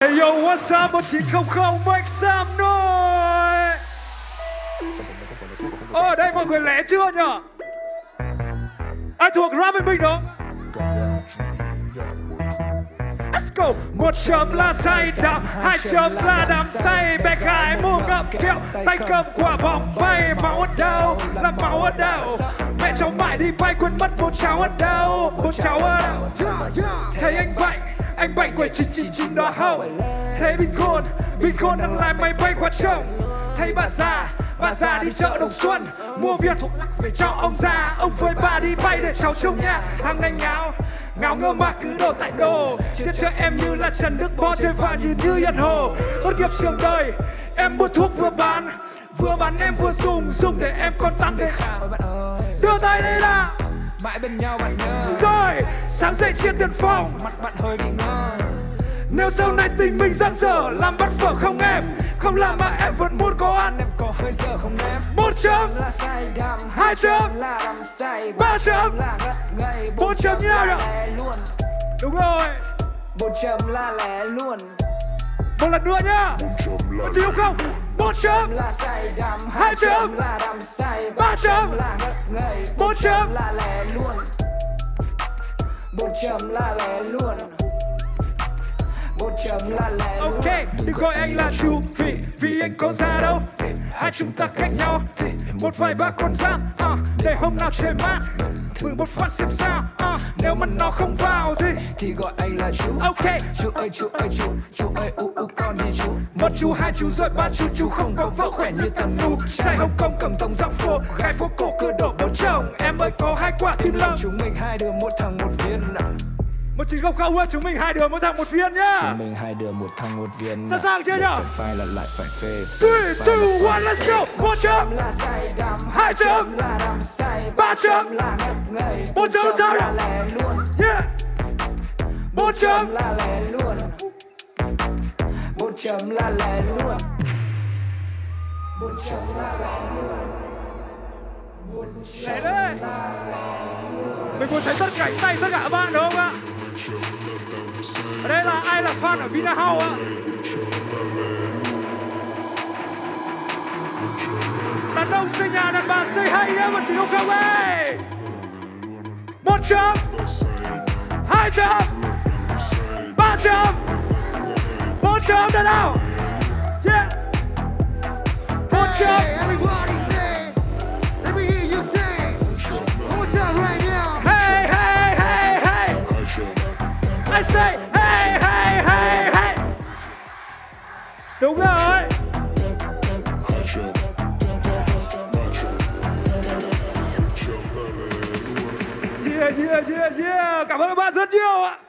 Hey yo, what's up? 1900 make some noise. Ở đây mọi người lẽ chưa nhở? Ai thuộc rap với mình đó? Let's go. 1 chấm là say đắm, 2 chấm là đắm say. Bé gái mua ngậm kẹo, tay cầm quả bóng bay. Máu ở đâu? Là máu ở đâu? Mẹ cháu mãi đi bay quên mất bố cháu ở đâu? Bố cháu ở đâu? Thấy anh bệnh quẩy 999 đó hông? Thấy bình khôn đang lái máy bay qua trông. Thấy bà già đi chợ Đồng Xuân mua viên thuốc lắc về cho ông già. Ông với bà đi bay để cháu trông nha. Thằng này ngáo ngơ mà cứ đổ tại đồ. Chết cho em như là Trần Đức Bó chơi và nhìn như Yên Hồ. Tốt nghiệp trường đời em mua thuốc vừa bán em vừa dùng để em còn tăng để khảo. Đưa tay đây nào. Mãi bên nhau bạn nhớ. Rồi sáng dậy trên tiền phòng Mặt bạn hơi bị ngơ. Nếu sau này tình mình giang dở làm bắt phở không em? Không làm mà em vẫn muốn có ăn. Em có hơi giờ không em? 1 chấm là say đắm, 2 chấm là đắm say, 3 chấm là ngất ngây, 4 chấm như nào nhỉ? Đúng rồi. 1 chấm là lẻ luôn. Một lần nữa nhá. Có gì không? 1 chấm là say đắm, 2 chấm là đắm say, 3 chấm là ngất ngây, 4 chấm là lẻ luôn. 1 chấm là lẻ luôn. 1 chấm là lẻ luôn. Ok, đừng gọi anh là chú vì anh có ra đâu. Hai chúng ta khác nhau một vài ba con giáp để hôm nào trời mát mừng một phát xem sao. Nếu mà nó không vào thì gọi anh là chú. Ok, Chú ơi con đi chú. 1 chú 2 chú rồi 3 chú không có vợ khỏe như Tần Nu. Trai Hồng Kông cầm tổng giáp phố, gái phố cổ cửa đổ bố chồng. Em ơi có 2 quả tim lợn. Chúng mình 2 đứa 1 thằng 1 viên. 1900 á, chúng mình 2 đứa 1 thằng 1 viên nhá. Chúng mình 2 đứa 1 thằng 1 viên. Sẵn sàng chưa nhở? Phải là lại phải phê. 3, 2, 1, let's go. 1 chấm là say đắm, 2 chấm là đắm say, 3 chấm là ngất ngây, 4 chấm sao là nhỉ? lẻ luôn. Yeah. 1 chấm là lẻ luôn. 1 chấm là lẻ luôn. 1 chấm là lẻ luôn. Lẻ đấy. Mình muốn thấy tất cả cánh tay tất cả các bạn đúng không ạ? Ở đây là ai là fan ở Vinahouse ạ? Đàn ông xây nhà, đàn bà xây hay á, 1900 ơi. 1 chấm 2 chấm 3 chấm 4 chấm nữa nào. Yeah. 1 chấm. I say hey hey hey hey. Đúng rồi. Yeah. Cảm ơn các bạn rất nhiều ạ.